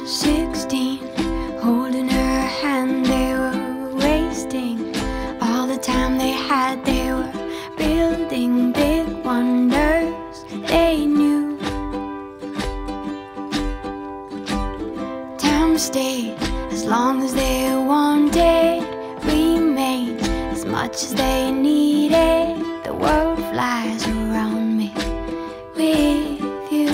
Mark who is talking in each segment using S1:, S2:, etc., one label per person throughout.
S1: 16, holding her hand, they were wasting all the time they had. They were building big wonders they knew. Time stayed as long as they wanted, remained as much as they needed. The world flies around me with you.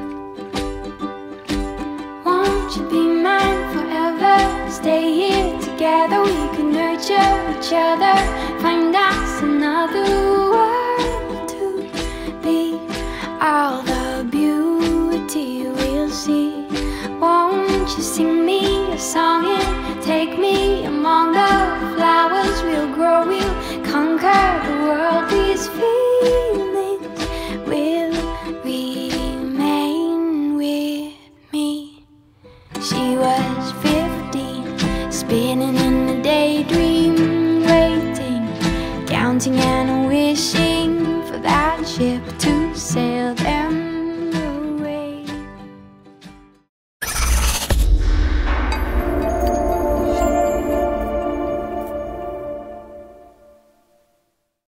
S1: Won't you be mine forever? Stay here together, we can nurture each other, find us another world to be. All the beauty we'll see. Won't you sing me a song and take me among the flowers? We'll grow, we'll conquer the world. These feelings will remain with me. She was 15, spinning in a daydream, waiting, counting and wishing for that ship to